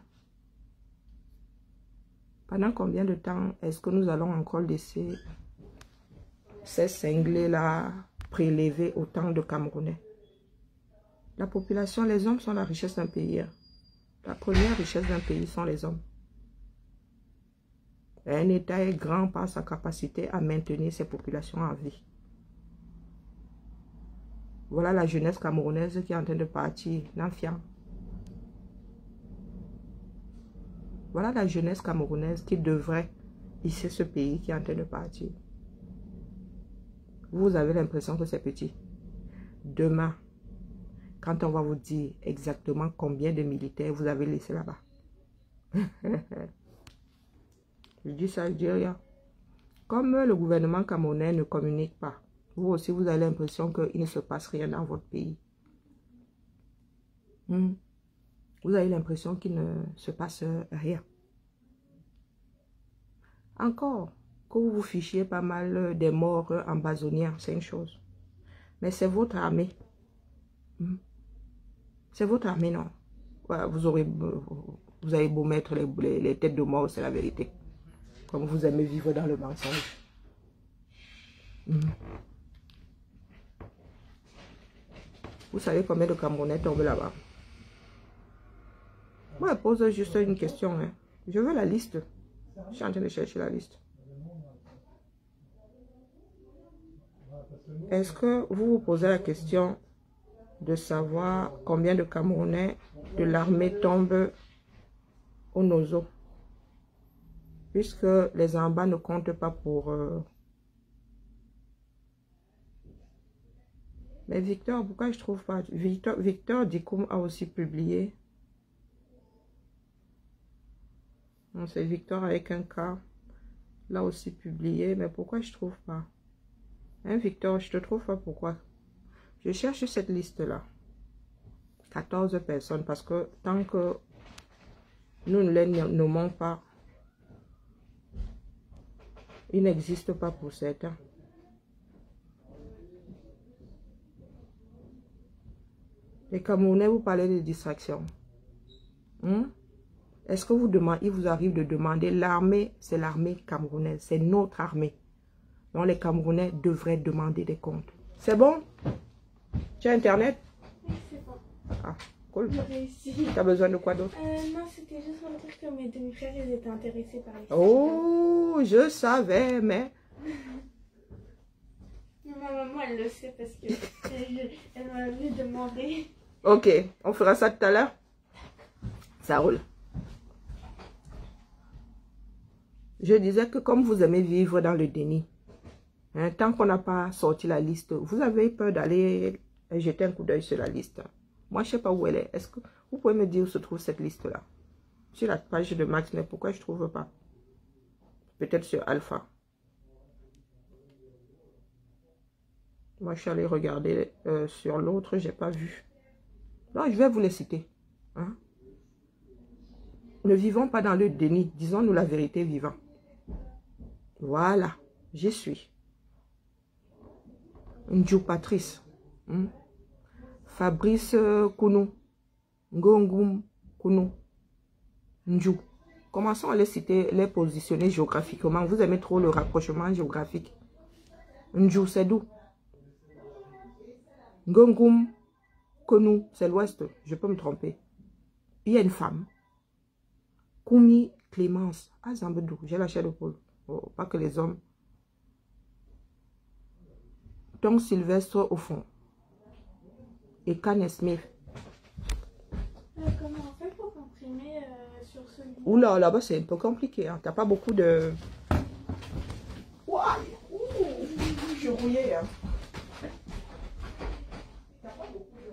Pendant combien de temps est-ce que nous allons encore laisser ces cinglés-là prélever autant de Camerounais? La population, les hommes sont la richesse d'un pays. La première richesse d'un pays sont les hommes. Un État est grand par sa capacité à maintenir ses populations en vie. Voilà la jeunesse camerounaise qui est en train de partir, l'enfiant. Voilà la jeunesse camerounaise qui devrait hisser ce pays qui est en train de partir. Vous avez l'impression que c'est petit. Demain, quand on va vous dire exactement combien de militaires vous avez laissé là-bas. Je dis ça, je dis rien. Comme le gouvernement camerounais ne communique pas, vous aussi vous avez l'impression qu'il ne se passe rien dans votre pays. Vous avez l'impression qu'il ne se passe rien. Encore, que vous vous fichiez pas mal des morts ambazoniens, c'est une chose. Mais c'est votre armée. C'est votre armée, non? Ouais, vous avez beau mettre les têtes de mort, c'est la vérité. Comme vous aimez vivre dans le mensonge. Vous savez combien de Camerounais tombent là-bas? Moi, je pose juste une question. Hein. Je veux la liste. Je suis en train de chercher la liste. Est-ce que vous vous posez la question de savoir combien de Camerounais de l'armée tombent au Nozo? Puisque les Amba ne comptent pas pour... Mais Victor, pourquoi je trouve pas? Victor Dikoum a aussi publié. C'est Victor avec un K. L'a aussi publié. Mais pourquoi je trouve pas? Hein, Victor, je te trouve pas pourquoi? Je cherche cette liste-là. 14 personnes. Parce que tant que nous ne les nommons pas, ils n'existent pas pour certains. Les Camerounais, vous parlez de distraction. Est-ce que il vous arrive de demander l'armée, c'est l'armée camerounaise, c'est notre armée. Donc les Camerounais devraient demander des comptes. C'est bon? Tu as Internet? Oui, c'est bon. Ah, cool. J'ai réussi. Tu as besoin de quoi d'autre? Non, c'était juste pour dire que mes demi-frères, ils étaient intéressés par les Oh, je savais, mais... Ma maman, elle le sait parce que elle m'a vu demander. Ok, on fera ça tout à l'heure. Ça roule. Je disais que comme vous aimez vivre dans le déni, hein, tant qu'on n'a pas sorti la liste, vous avez peur d'aller jeter un coup d'œil sur la liste. Moi, je ne sais pas où elle est. Est-ce que vous pouvez me dire où se trouve cette liste-là? Sur la page de Max, mais pourquoi je ne trouve pas? Peut-être sur Alpha. Moi, je suis allée regarder sur l'autre, je n'ai pas vu. Non, je vais vous les citer. Hein? Ne vivons pas dans le déni. Disons-nous la vérité vivant. Voilà, j'y suis. Ndjou Patrice. Fabrice Kounou. Ngongum Kounou. Ndjou. Commençons à les citer, les positionner géographiquement. Vous aimez trop le rapprochement géographique. Ndjou, c'est d'où? Ngongum Kounou, c'est l'ouest. Je peux me tromper. Il y a une femme. Koumi Clémence. Ah, Zambedou, j'ai la chair de poule. Oh, pas que les hommes. Tom Sylvestre au fond. Et Kanye Smith. Comment on fait pour imprimer sur ce livre? Oula, là-bas c'est un peu compliqué. Hein. T'as pas beaucoup de... Ouah, je suis rouillée. Hein. T'as pas beaucoup de...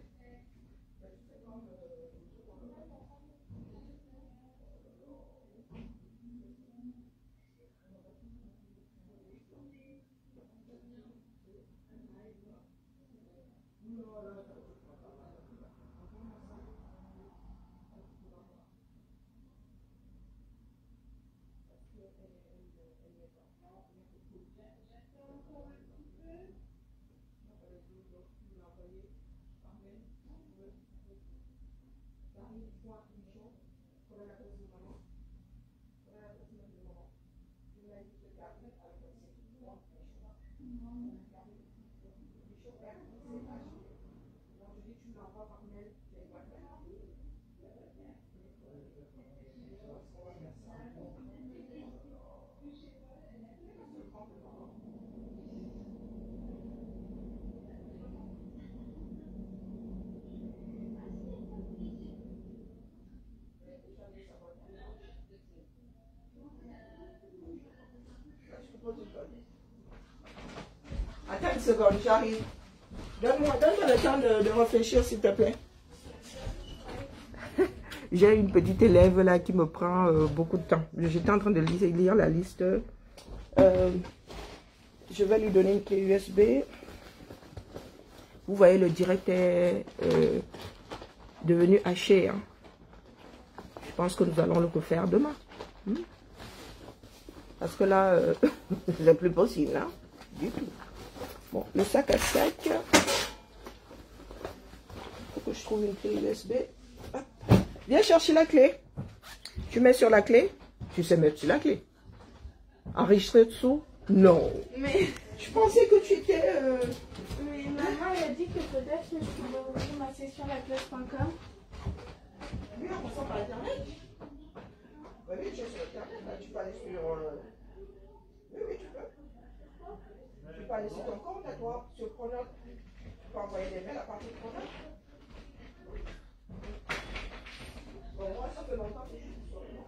Attends une seconde, j'arrive. Donne-moi le temps de réfléchir, s'il te plaît. J'ai une petite élève là qui me prend beaucoup de temps. J'étais en train de lire la liste. Je vais lui donner une clé USB. Vous voyez, le direct est devenu haché. Hein. Je pense que nous allons le refaire demain. Parce que là, c'est plus possible. Hein, du tout. Bon, le sac à sac. Il faut que je trouve une clé USB. Hop. Viens chercher la clé. Tu mets sur la clé. Tu sais mettre sur la clé. Enregistrer dessous? Non. Mais Je pensais que tu étais... mais maman elle a dit que peut-être que je pouvais ouvrir ma session laclasse.com. Oui, en passant par Internet. Oui, tu es sur Internet. Là, tu peux aller sur... Oui, tu peux. Tu peux aller sur ton compte à toi, sur Pronote. Tu peux envoyer des mails à partir de Pronote. Bon, moi, ça fait longtemps que je suis sur le nom.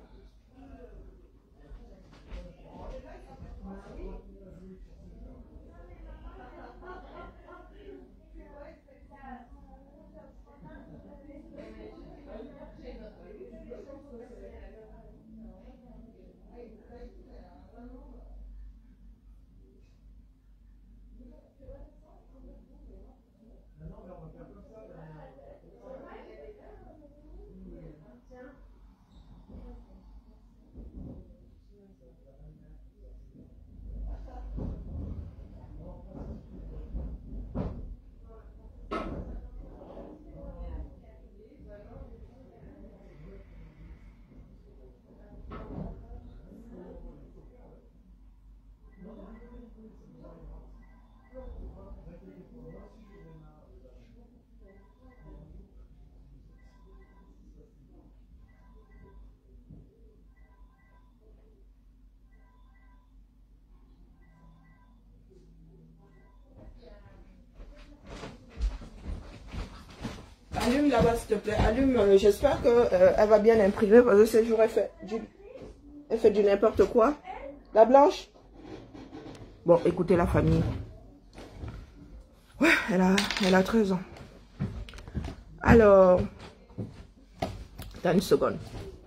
là-bas, s'il te plaît. Allume. J'espère qu'elle va bien imprimer parce que ce jour, elle fait du n'importe quoi. La blanche. Bon, écoutez la famille. Ouais, elle a 13 ans. Alors, t'as une seconde.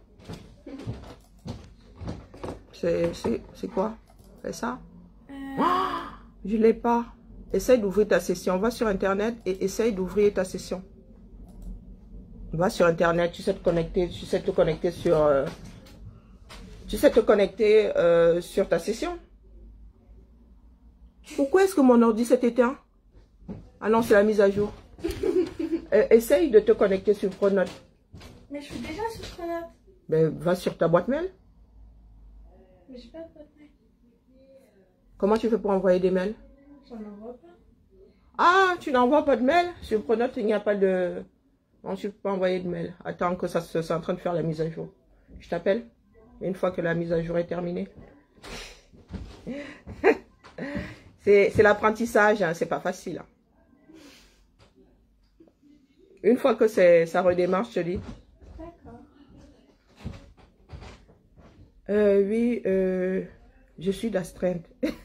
C'est quoi? C'est ça? Oh, je l'ai pas. Essaye d'ouvrir ta session. Va sur Internet et essaye d'ouvrir ta session. Va sur Internet, tu sais te connecter sur... sur ta session. Pourquoi est-ce que mon ordi s'est éteint? Ah non, c'est la mise à jour. Essaye de te connecter sur Pronote. Mais je suis déjà sur Pronote. Ben, va sur ta boîte mail. Mais j'ai pas de boîte mail. Comment tu fais pour envoyer des mails? J'en envoie pas. Ah, tu n'envoies pas de mail? Sur Pronote, il n'y a pas de... Non, tu ne peux pas envoyer de mail. Attends que ça c'est en train de faire la mise à jour. Je t'appelle une fois que la mise à jour est terminée. C'est l'apprentissage, hein, c'est pas facile. Hein. Une fois que ça redémarre, je te dis. D'accord. Oui, je suis d'astreinte.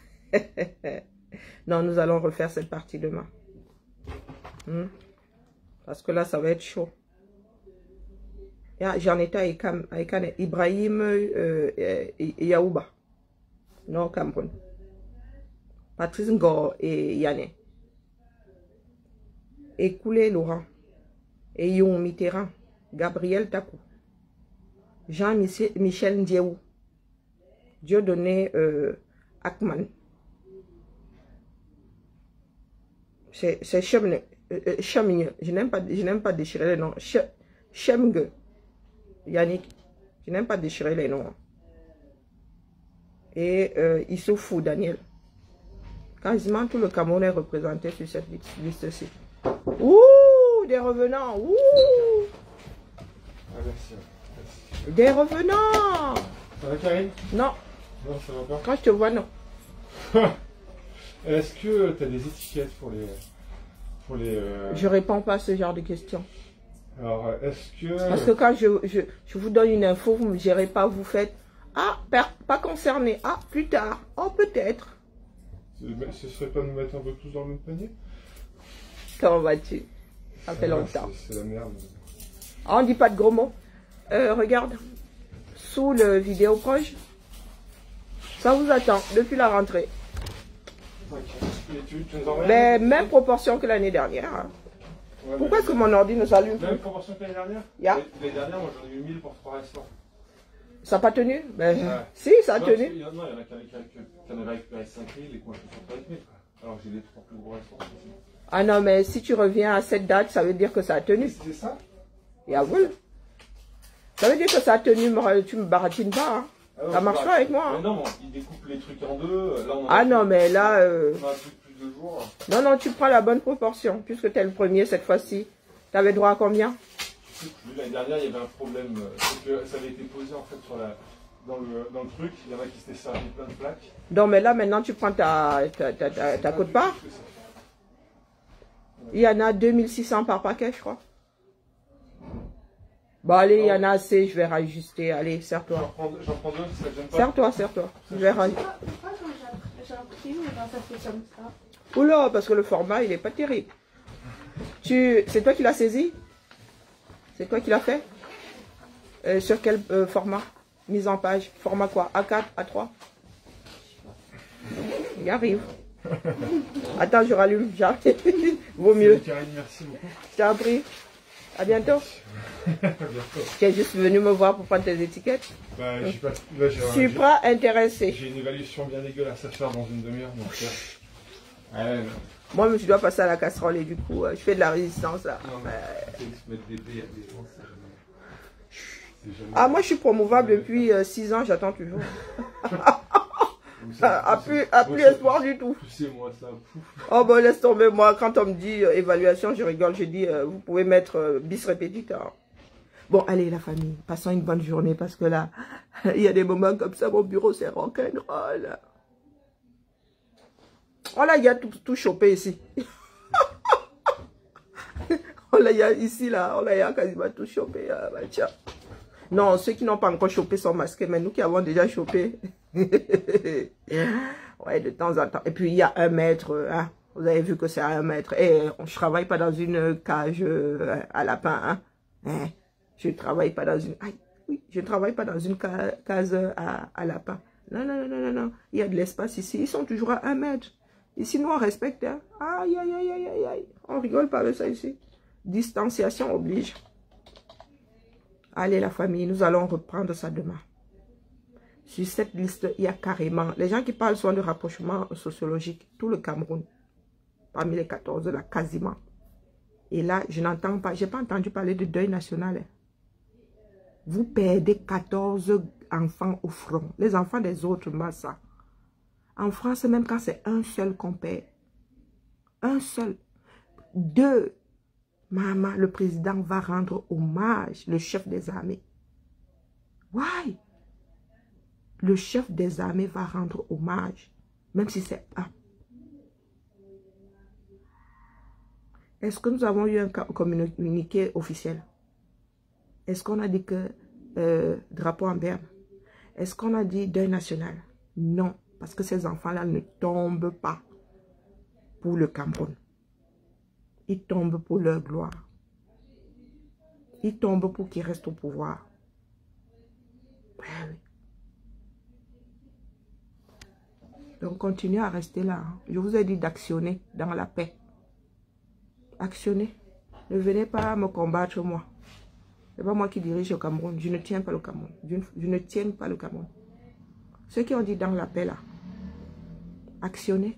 Non, nous allons refaire cette partie demain. Parce que là, ça va être chaud. J'en étais avec Ibrahim Yaouba. Non, Cameroun. Patrice Ngor et Yanné. Et Koulé Laurent. Et Yon Mitterrand. Gabriel Takou. Jean-Michel Ndiaou. Dieudonné Akman. C'est Chemne. Je n'aime pas déchirer les noms. Chemge. Yannick. Je n'aime pas déchirer les noms. Et Issoufou Daniel. Quasiment tout le Cameroun est représenté sur cette liste-ci. Ouh, des revenants. Ouh. Ah, merci. Des revenants. Ça va, Karine? Non. Non, ça va pas. Quand je te vois, non. Est-ce que tu as des étiquettes pour les... Je réponds pas à ce genre de questions. Alors, est-ce que... Parce que quand je vous donne une info, vous ne me gérez pas, vous faites... Ah, pas concerné. Ah, plus tard. Oh, peut-être. Ce serait pas de nous mettre un peu tous dans le même panier? Comment vas-tu? Ça fait longtemps. C'est la merde. Ah, on dit pas de gros mots. Regarde. Sous le vidéo proche. Ça vous attend depuis la rentrée. Ok. Et tu nous envoies Mais même proportion que l'année dernière. Hein. Ouais, Pourquoi est-ce que mon ordi ne s'allume même plus? proportion que l'année dernière? Yeah. L'année dernière, moi j'en ai eu 1000 pour 3 restaurants. Ça n'a pas tenu? Ben, Ouais. si, ça a Non, tenu. il y en a qui en avaient récupéré 5000 et qui ont fait 35 000. Alors j'ai les 3 plus gros restaurants. Ah non, mais si tu reviens à cette date, ça veut dire que ça a tenu. C'est ça? Yeah, oui. Ça veut dire que ça a tenu, tu me baratines pas. Hein. Ah non, Ça marche pas avec moi. Mais Hein. non, ils découpent les trucs en deux. Là, on Ah non, mais là... on a plus de jours. Non, non, tu prends la bonne proportion. Puisque tu es le premier cette fois-ci. Tu avais droit à combien? L'année dernière, il y avait un problème. C'est que ça avait été posé en fait dans le truc. Il y en a qui s'étaient servi plein de plaques. Non, mais là, maintenant, tu prends ta quote-part. Il y en a 2600 par paquet, je crois. Bon, allez, il y en a assez, je vais rajuster. Allez, serre-toi. J'en prends deux, ça ne gêne pas. Serre-toi, serre-toi. Je vais rajuster. Pourquoi quand j'imprime, ça fait comme ça? Oula, parce que le format, il n'est pas terrible. C'est toi qui l'as saisi? C'est toi qui l'as fait? Sur quel format? Mise en page. Format quoi? A4, A3? Il arrive. Attends, je rallume. J'arrive. Vaut mieux. Karine, merci beaucoup. Je t'en prie. À bientôt. À bientôt. Tu es juste venu me voir pour prendre tes étiquettes. Bah, Je suis pas intéressé. J'ai une évaluation bien dégueulasse à faire dans une demi-heure. Donc, ouais, non. Moi, je dois passer à la casserole et du coup, je fais de la résistance là. Non, mais se mettre des baies à des gens, c'est jamais... Ah, moi, je suis promouvable depuis 6 ans, j'attends toujours. plus espoir du tout. Poussez-moi ça, pouf. Oh, ben, laisse tomber, moi, quand on me dit évaluation, je rigole, je dis, vous pouvez mettre bis répétiteur. Bon, allez, la famille, passons une bonne journée parce que là, il y a des moments comme ça, mon bureau, c'est rock'n'roll. Oh là, il y a tout chopé ici. Ici, là, on a quasiment tout chopé. Bah, tiens. Non, ceux qui n'ont pas encore chopé sont masqués, mais nous qui avons déjà chopé. Ouais, de temps en temps. Et puis, il y a 1 mètre. Hein. Vous avez vu que c'est à 1 mètre. Et je ne travaille pas dans une cage à lapin. Hein. Je ne travaille pas dans une... Aïe, oui, je ne travaille pas dans une case à lapin. Non, non, non, non, non. Il y a de l'espace ici. Ils sont toujours à 1 mètre. Ici, nous, on respecte. Hein. Aïe, aïe, aïe, aïe, aïe. On rigole pas avec ça ici. Distanciation oblige. Allez, la famille, nous allons reprendre ça demain. Sur cette liste, il y a carrément... Les gens qui parlent souvent de rapprochement sociologique, tout le Cameroun, parmi les 14, là, quasiment. Et là, je n'entends pas... Je n'ai pas entendu parler de deuil national. Hein. Vous perdez 14 enfants au front. Les enfants des autres, massa. En France, même quand c'est un seul qu'on perd. Un seul. 2. Maman, le président va rendre hommage, le chef des armées. Why? Le chef des armées va rendre hommage, même si c'est 1. Est-ce que nous avons eu un communiqué officiel? Est-ce qu'on a dit que drapeau en berne? Est-ce qu'on a dit deuil national? Non, parce que ces enfants-là ne tombent pas pour le Cameroun. Ils tombent pour leur gloire. Ils tombent pour qu'ils restent au pouvoir. Ouais, oui. Donc, continuez à rester là. Hein. Je vous ai dit d'actionner dans la paix. Actionnez. Ne venez pas me combattre, moi. Ce n'est pas moi qui dirige le Cameroun. Je ne tiens pas le Cameroun. Je ne tiens pas le Cameroun. Ceux qui ont dit dans la paix, là, actionnez.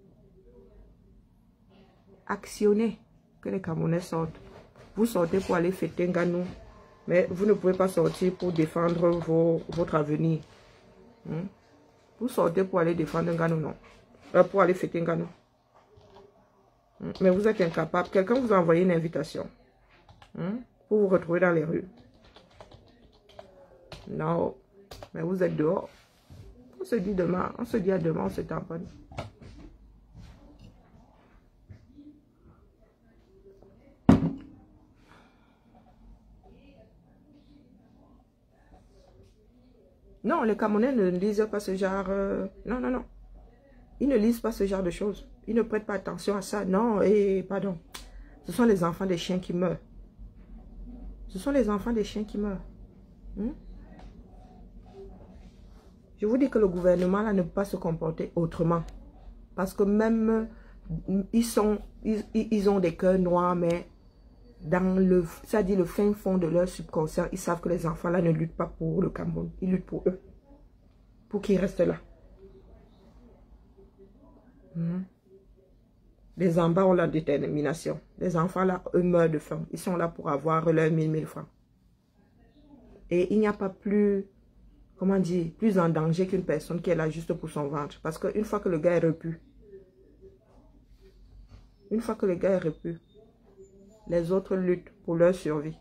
Actionnez. Que les Camerounais sortent. Vous sortez pour aller fêter Nganou. Mais vous ne pouvez pas sortir pour défendre votre avenir. Hmm? Vous sortez pour aller défendre Nganou, non. Pour aller fêter Nganou. Mais vous êtes incapable. Quelqu'un vous a envoyé une invitation. Pour vous retrouver dans les rues. Non. Mais vous êtes dehors. On se dit demain. On se dit à demain, on se tamponne. Non, les Camerounais ne lisent pas ce genre... Non, non, non. Ils ne lisent pas ce genre de choses. Ils ne prêtent pas attention à ça. Non, et pardon. Ce sont les enfants des chiens qui meurent. Ce sont les enfants des chiens qui meurent. Je vous dis que le gouvernement là ne peut pas se comporter autrement. Parce que même... Ils ont des cœurs noirs, mais... Dans le, c'est-à-dire le fin fond de leur subconscient, ils savent que les enfants là ne luttent pas pour le Cameroun. Ils luttent pour eux. Pour qu'ils restent là. Les en bas ont la détermination. Les enfants là, eux meurent de faim. Ils sont là pour avoir leurs 1000 francs. Et il n'y a pas plus, comment dire, plus en danger qu'une personne qui est là juste pour son ventre. Parce qu'une fois que le gars est repu, les autres luttent pour leur survie.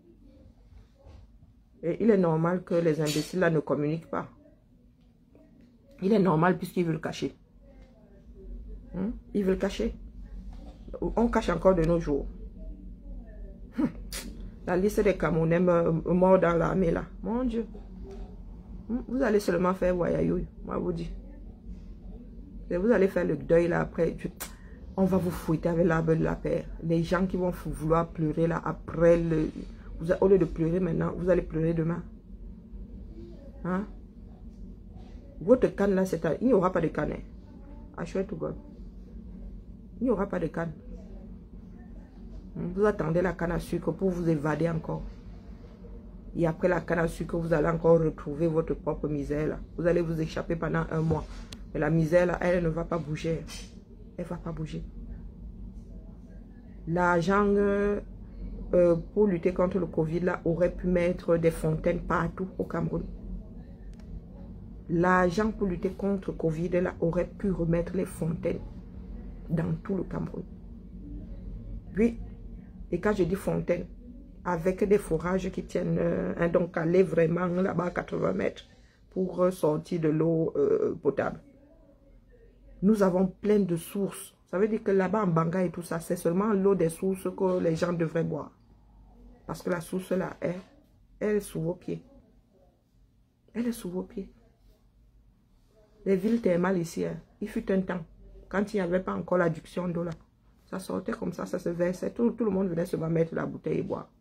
Et il est normal que les imbéciles là ne communiquent pas. Il est normal puisqu'ils veulent cacher. Ils veulent cacher. On cache encore de nos jours. La liste des Camerounais morts dans l'armée là. Mon Dieu. Vous allez seulement faire voyaillou. Moi vous dis. Et vous allez faire le deuil là après. On va vous fouetter avec l'arbre de la paix. Les gens qui vont vouloir pleurer là après le... au lieu de pleurer maintenant, vous allez pleurer demain. Hein? Votre canne là, il n'y aura pas de canne. I swear to God. Il n'y aura pas de canne. Vous attendez la canne à sucre pour vous évader encore. Et après la canne à sucre, vous allez encore retrouver votre propre misère là. Vous allez vous échapper pendant 1 mois. Mais la misère là, elle ne va pas bouger. Elle ne va pas bouger. L'argent pour lutter contre le Covid là, aurait pu mettre des fontaines partout au Cameroun. L'argent pour lutter contre le Covid là, aurait pu remettre les fontaines dans tout le Cameroun. Oui. Et quand je dis fontaine, avec des forages qui tiennent donc aller vraiment là-bas à 80 mètres pour sortir de l'eau potable. Nous avons plein de sources. Ça veut dire que là-bas, en Banga et tout ça, c'est seulement l'eau des sources que les gens devraient boire. Parce que la source là, elle est sous vos pieds. Elle est sous vos pieds. Les villes thermales ici, hein, il fut un temps, quand il n'y avait pas encore l'adduction d'eau là, ça sortait comme ça se versait, tout le monde venait se mettre la bouteille et boire.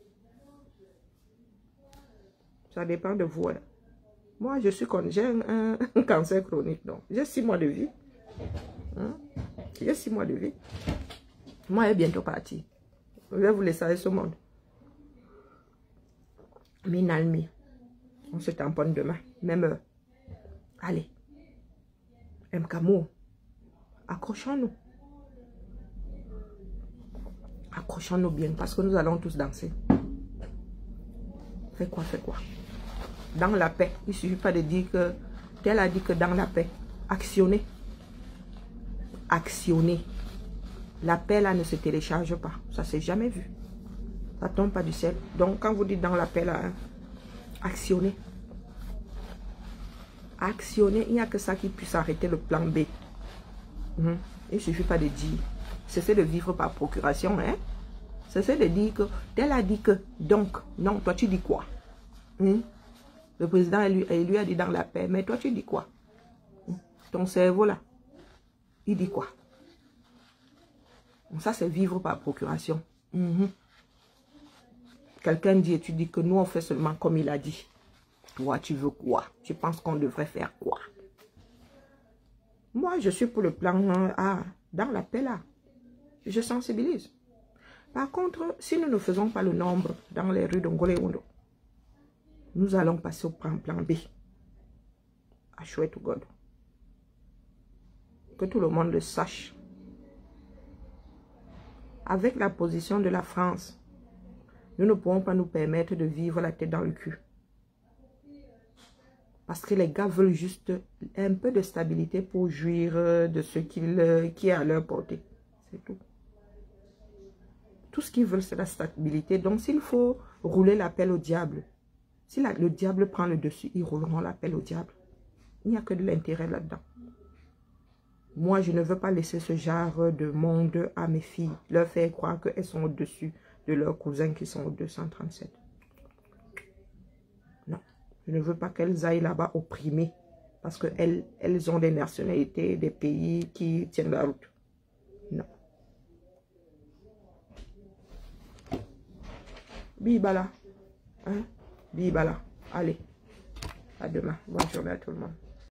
Ça dépend de vous. Hein. Moi, je suis comme, j'ai un cancer chronique, donc j'ai 6 mois de vie. Hein? J'ai 6 mois de vie. Moi, elle est bientôt partie. Je vais vous laisser ce monde. Minalmi. On se tamponne demain, même heure. Allez. Mkamo. Accrochons-nous. Accrochons-nous bien parce que nous allons tous danser. Fais quoi, fais quoi? Dans la paix. Il ne suffit pas de dire que tel a dit que dans la paix. Actionnez. Actionnez. La paix là ne se télécharge pas. Ça ne s'est jamais vu. Ça ne tombe pas du ciel. Donc quand vous dites dans la paix là, hein, actionnez. Actionnez. Il n'y a que ça qui puisse arrêter le plan B. Il ne suffit pas de dire. Cessez de vivre par procuration. Hein? Cessez de dire que tel a dit que. Donc, non, toi tu dis quoi? Le président il lui a dit dans la paix. Mais toi tu dis quoi? Ton cerveau là, il dit quoi? Ça c'est vivre par procuration. Quelqu'un dit et tu dis que nous on fait seulement comme il a dit. Toi tu veux quoi? Tu penses qu'on devrait faire quoi? Moi je suis pour le plan A. Dans la paix là, je sensibilise. Par contre, si nous ne faisons pas le nombre dans les rues d'Ongolé-Ondo, nous allons passer au plan B. À chouette God. Que tout le monde le sache. Avec la position de la France, nous ne pourrons pas nous permettre de vivre la tête dans le cul. Parce que les gars veulent juste un peu de stabilité pour jouir de ce qui est à leur portée. C'est tout. Tout ce qu'ils veulent, c'est la stabilité. Donc, s'il faut rouler l'appel au diable, si le diable prend le dessus, ils rouleront l'appel au diable. Il n'y a que de l'intérêt là-dedans. Moi, je ne veux pas laisser ce genre de monde à mes filles, leur faire croire qu'elles sont au-dessus de leurs cousins qui sont au 237. Non, je ne veux pas qu'elles aillent là-bas opprimées parce qu'elles ont des nationalités, des pays qui tiennent la route. Non. Bibala. Hein? Bibala. Allez. À demain. Bonne journée à tout le monde.